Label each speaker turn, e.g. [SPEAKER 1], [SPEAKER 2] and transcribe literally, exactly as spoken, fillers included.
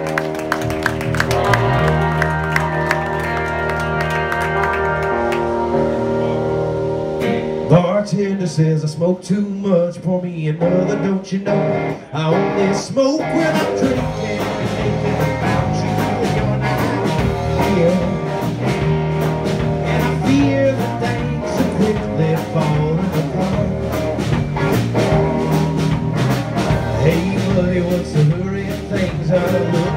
[SPEAKER 1] Bartender says I smoke too much, pour me another, don't you know? I only smoke when I'm drinking and thinking about you when you're not here. And I fear that things are quickly falling apart. Hey buddy, what's the hurry of things? I look